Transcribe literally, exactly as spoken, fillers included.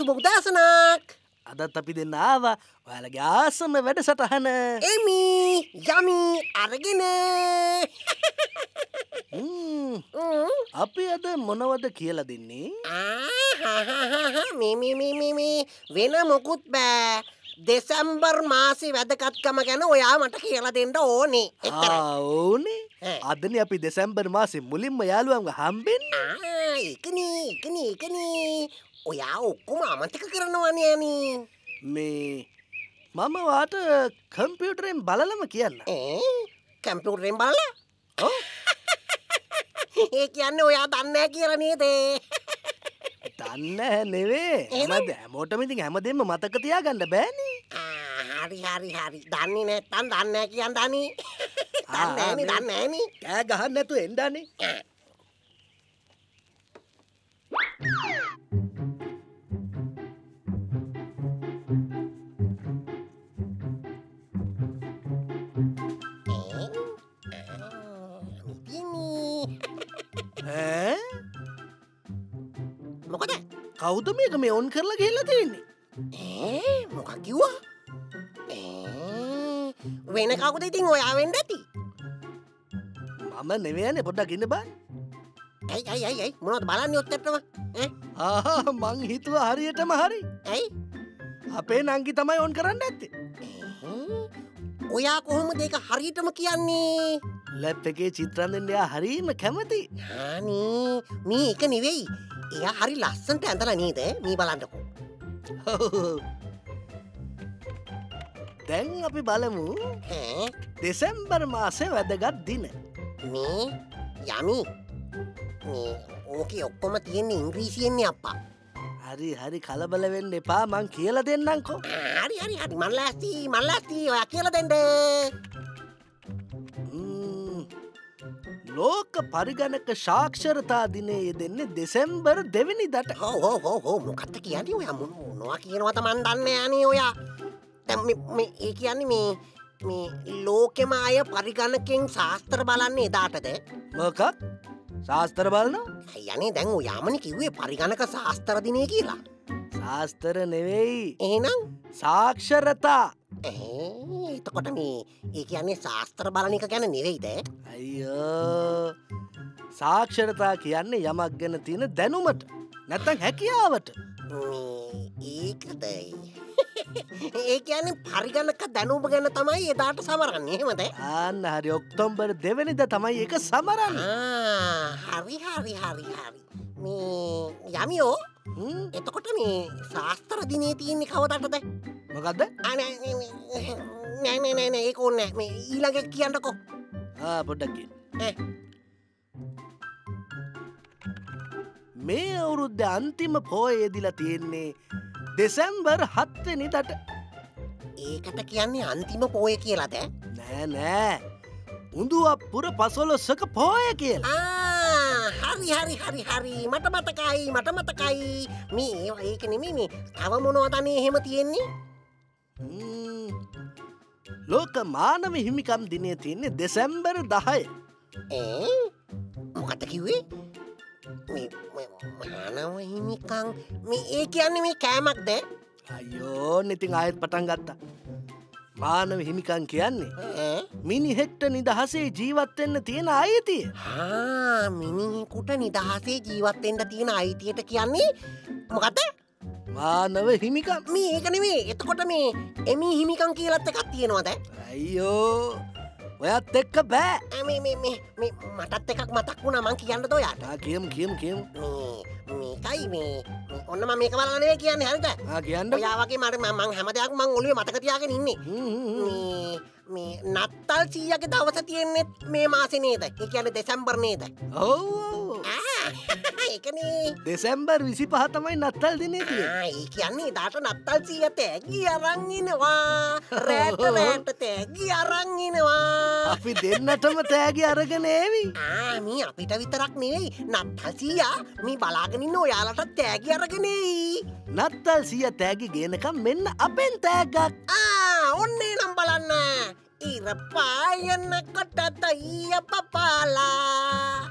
සුබ උදෑසනක්. අදත් අපි දෙන්න ආවා ඔයාලගේ ආසම වැඩසටහන. එමි යමි අරගෙන. අපි අද මොනවද කියලා දෙන්නේ? මේ මේ මේ මේ මේ වෙන මොකුත් බෑ. දෙසැම්බර් මාසේ වැදගත්කම ගැන ඔයා මට කියලා දෙන්න ඕනේ. ආ ඕනේ. අදනේ අපි දෙසැම්බර් මාසේ මුලින්ම යාළුවන්ව හම්බෙන්නේ. ආ ඒකනේ ඒකනේ ඒකනේ. ඔයා ඔක්කොම අමතක කරනවනේ අනේ. මේ මම වාට කම්පියුටරෙන් බලලම කියන්න. ඈ කම්පියුටරෙන් බලලා? ඔව්. ඒ කියන්නේ ඔයා දන්නේ නැහැ කියලා නේද? දන්නේ නෙවෙයි. හැමද හැමෝටම ඉතින් හැමදේම මතක තියාගන්න බෑනේ. ආ හරි හරි හරි. දන්නේ නැත්තම් දන්නේ නැහැ කියන්න අනේ. දන්නේ නැහනේ දන්නේ නැහනේ. කෑ ගහන්න නැතුව එන්න අනේ. මොකද කවුද මේක මේ ඔන් කරලා ගිහිල්ලා තියෙන්නේ? ඈ මොකක් කිව්වා? වෙන කවුද ඉතින් ඔයා වෙන්න ඇති? මම නෙවෙයිනේ පොඩ්ඩක් ඉන්න බෑ. ඇයි ඇයි ඇයි ඇයි මොනවද බලන්නේ ඔච්චරටම? ඈ ආහා මං හිතුවා හරියටම හරි. ඇයි? අපේ නංගි තමයි ඔන් කරන්න ඇත්තේ. ඔයා කොහොමද ඒක හරියටම කියන්නේ? ලැප් එකේ චිත්‍රන් දෙන්න එයා හරීම කැමති. අනේ මේ එක නෙවෙයි. එයා හරි ලස්සනට ඇඳලා නේද? මේ බලන්නකෝ. දැන් අපි බලමු ඈ දෙසැම්බර් මාසේ වැදගත් දින. මේ යමි. මේ ඕකේ ඔක්කොම තියෙන්නේ ඉංග්‍රීසියෙන්නේ අප්පා. හරි හරි කලබල වෙන්න එපා මං කියලා දෙන්නම්කෝ. හරි හරි හරි මන් ලෑස්ති මන් ලෑස්ති ඔයා කියලා දෙන්න. ලෝක පරිගණක සාක්ෂරතා දිනේ යෙදෙන්නේ දෙසැම්බර් දෙවෙනිදාට. හෝ හෝ හෝ හෝ මොකක්ද කියන්නේ ඔයා මොනවා කියනවද මන් දන්නේ අනේ ඔයා. දැන් මේ ඒ කියන්නේ මේ මේ ලෝකෙම අය පරිගණකෙන් ශාස්ත්‍ර බලන්නේ එදාටද? මොකක්? ශාස්ත්‍ර බලනවා? යන්නේ දැන් ඔයාමනේ කිව්වේ පරිගණක ශාස්ත්‍ර දිනේ කියලා. ශාස්ත්‍ර නෙවෙයි. එහෙනම් සාක්ෂරතා. ඒ එතකොට මේ ඒ කියන්නේ ශාස්ත්‍ර බලන එක ගැන නෙවෙයිද? අයියෝ. සාක්ෂරතා කියන්නේ යමක් ගැන තියෙන දැනුමට නැත්නම් හැකියාවට. මේ ඒකද? ඒ කියන්නේ පරිගණක දැනුම ගැන තමයි එදාට සමරන්නේ එහෙමද? ආන්න හරි ඔක්තෝබර් දෙවෙනිදා තමයි ඒක සමරන්නේ. ආ හරි හරි හරි හරි. මේ යමියෝ එතකොට මේ ශාස්ත්‍ර දිනේ තියෙන්නේ කවදාටද? මොකද්ද? ආ නෑ නෑ නෑ නෑ නෑ ඒක ඕනේ නෑ. මේ ඊළඟ එක කියන්නකෝ. ආ පොඩ්ඩක් කියන්න. ඈ මේ අවුරුද්දේ අන්තිම පෝය යෙදිලා තියෙන්නේ දෙසැම්බර් හත් වෙනිදාට. ඒකට කියන්නේ අන්තිම පෝය කියලාද? නෑ නෑ. උඳුවප්පුර පසළොස්වක පෝය කියලා. ආ හරි හරි හරි හරි මට මතකයි මට මතකයි. මේ ඒක නෙමෙයි මේ තව මොනවද අනේ එහෙම තියෙන්නේ? ලෝක මානව හිමිකම් දිනය තියෙන්නේ දෙසැම්බර් දහය. ඒ මොකක්ද කිව්වේ? මේ මානව හිමිකම් මේ ඒ කියන්නේ මේ කෑමක්ද? අයියෝ ඉතින් ආයෙත් පටන් ගත්තා. මානව හිමිකම් කියන්නේ මිනිහෙක්ට නිදහසේ ජීවත් වෙන්න තියෙන අයිතිය. ආ මිනිහෙකුට නිදහසේ ජීවත් වෙන්න තියෙන අයිතියට කියන්නේ මොකද්ද? මානව හිමිකම්. මේ ඒක නෙවෙයි. එතකොට මේ එමි හිමිකම් කියලාත් එකක් තියෙනවද? අයියෝ ඔයත් එක්ක බෑ. මේ මේ මේ මේ මටත් එකක් මතක් වුණා මං කියන්නද ඔයාට? ආ කියමු කියමු කියමු. මේ මේකයි මේ ඔන්න මම මේක බලලා නෙවෙයි කියන්නේ හරිද? ආ කියන්න. ඔයා වගේ මට මං හැම දෙයක්ම මං ඔළුවේ මතක තියාගෙන ඉන්නේ. මේ මේ නත්තල් සීයාගේ දවස තියෙන්නේ මේ මාසේ නේද? ඒ කියන්නේ දෙසැම්බර් නේද? ඔව් ඔව්. ඒකනේ. දෙසැම්බර් විසිපහ තමයි නත්තල් දිනේ තියෙන්නේ. ආ ඒ කියන්නේ දාට නත්තල් සීයා තෑගි අරන් ඉනවා. රැට රැට තෑගි අරන් ඉනවා. අපි දෙන්නටම තෑගි අරගෙන ඒවි. ආ මේ අපිට විතරක් නෙවෙයි නත්තල් සීයා මේ බලාගෙන ඉන්න ඔයාලට තෑගි අරගෙන එයි. නත්තල් සීයා තෑගි ගේනකම් මෙන්න අපෙන් තෑග්ගක්. ආ ඔන්නේ නම් බලන්න. ඉර පායන කොට තයිය පපාලා